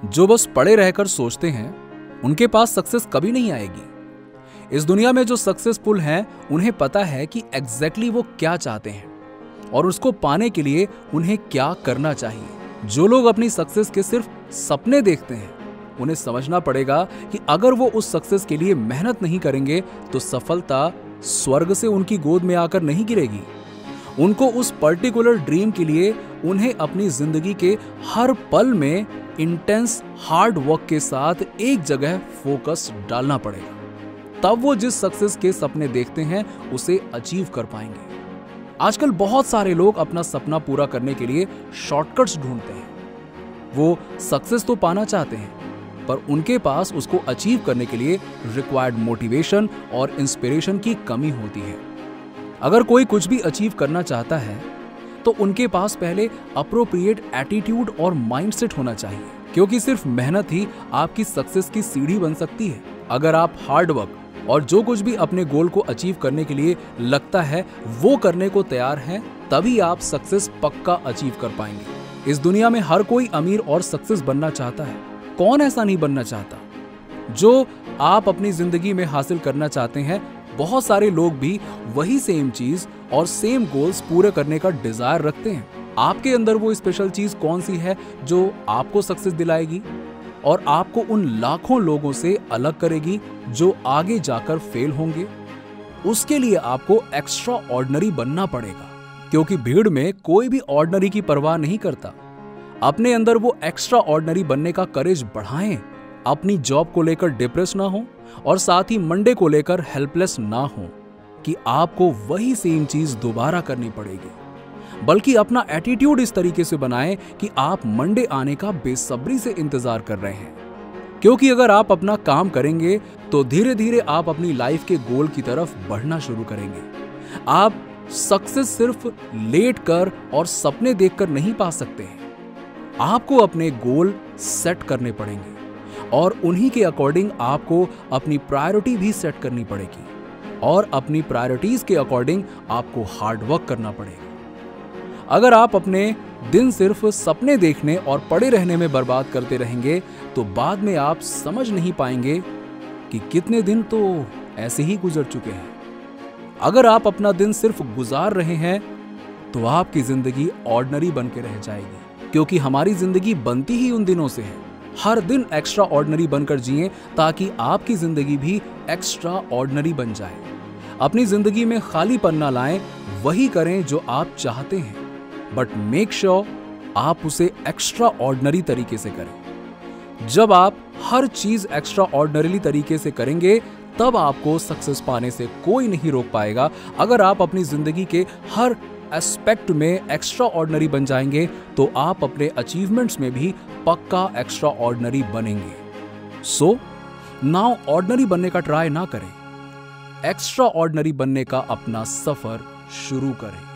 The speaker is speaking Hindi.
जो बस पड़े रहकर सोचते हैं उनके पास सक्सेस कभी नहीं आएगी। इस दुनिया में जो सक्सेसफुल हैं उन्हें पता है कि एग्जैक्टली वो क्या चाहते हैं और उसको पाने के लिए उन्हें क्या करना चाहिए। जो लोग अपनी सक्सेस के सिर्फ सपने देखते हैं उन्हें समझना पड़ेगा कि अगर वो उस सक्सेस के लिए मेहनत नहीं करेंगे तो सफलता स्वर्ग से उनकी गोद में आकर नहीं गिरेगी। उनको उस पर्टिकुलर ड्रीम के लिए उन्हें अपनी जिंदगी के हर पल में इंटेंस हार्ड वर्क के साथ एक जगह फोकस डालना पड़ेगा। तब वो जिस सक्सेस के सपने देखते हैं उसे अचीव कर पाएंगे। आजकल बहुत सारे लोग अपना सपना पूरा करने के लिए शॉर्टकट्स ढूंढते हैं। वो सक्सेस तो पाना चाहते हैं पर उनके पास उसको अचीव करने के लिए रिक्वायर्ड मोटिवेशन और इंस्पिरेशन की कमी होती है। अगर कोई कुछ भी अचीव करना चाहता है तो उनके पास पहले अप्रोप्रिएट एटीट्यूड और माइंडसेट होना चाहिए, क्योंकि सिर्फ मेहनत ही आपकी सक्सेस की सीढ़ी बन सकती है। अगर आप हार्ड वर्क और जो कुछ भी अपने गोल को अचीव करने के लिए लगता है वो करने को तैयार हैं, तभी आप सक्सेस पक्का अचीव कर पाएंगे। इस दुनिया में हर कोई अमीर और सक्सेस बनना चाहता है, कौन ऐसा नहीं बनना चाहता। जो आप अपनी जिंदगी में हासिल करना चाहते हैं बहुत सारे लोग भी वही सेम चीज और सेम गोल्स पूरे करने का डिजायर रखते हैं। आपके अंदर वो स्पेशल चीज कौन सी है जो आपको सक्सेस दिलाएगी और आपको उन लाखों लोगों से अलग करेगी जो आगे जाकर फेल होंगे? उसके लिए आपको एक्स्ट्रा ऑर्डिनरी बनना पड़ेगा, क्योंकि भीड़ में कोई भी ऑर्डिनरी की परवाह नहीं करता। अपने अंदर वो एक्स्ट्रा ऑर्डिनरी बनने का करेज बढ़ाएं। अपनी जॉब को लेकर डिप्रेस ना हो और साथ ही मंडे को लेकर हेल्पलेस ना हो कि आपको वही सेम चीज दोबारा करनी पड़ेगी, बल्कि अपना एटीट्यूड इस तरीके से बनाएं कि आप मंडे आने का बेसब्री से इंतजार कर रहे हैं। क्योंकि अगर आप अपना काम करेंगे तो धीरे धीरे आप अपनी लाइफ के गोल की तरफ बढ़ना शुरू करेंगे। आप सक्सेस सिर्फ लेट कर और सपने देखकर नहीं पा सकते हैं। आपको अपने गोल सेट करने पड़ेंगे और उन्हीं के अकॉर्डिंग आपको अपनी प्रायोरिटी भी सेट करनी पड़ेगी और अपनी प्रायोरिटीज के अकॉर्डिंग आपको हार्ड वर्क करना पड़ेगा। अगर आप अपने दिन सिर्फ सपने देखने और पड़े रहने में बर्बाद करते रहेंगे तो बाद में आप समझ नहीं पाएंगे कि कितने दिन तो ऐसे ही गुजर चुके हैं। अगर आप अपना दिन सिर्फ गुजार रहे हैं तो आपकी जिंदगी ऑर्डिनरी बन के रह जाएगी, क्योंकि हमारी जिंदगी बनती ही उन दिनों से है। हर दिन एक्स्ट्रा ऑर्डिनरी बनकर जिएं ताकि आपकी जिंदगी भी एक्स्ट्रा ऑर्डिनरी बन जाए। अपनी जिंदगी में खालीपन ना लाएं, वही करें जो आप चाहते हैं, बट मेक श्योर आप उसे एक्स्ट्रा ऑर्डिनरी तरीके से करें। जब आप हर चीज एक्स्ट्रा ऑर्डिनरी तरीके से करेंगे तब आपको सक्सेस पाने से कोई नहीं रोक पाएगा। अगर आप अपनी जिंदगी के हर एस्पेक्ट में एक्स्ट्रा ऑर्डिनरी बन जाएंगे तो आप अपने अचीवमेंट्स में भी पक्का एक्स्ट्रा ऑर्डिनरी बनेंगे। सो नाउ ऑर्डिनरी बनने का ट्राई ना करें, एक्स्ट्रा ऑर्डिनरी बनने का अपना सफर शुरू करें।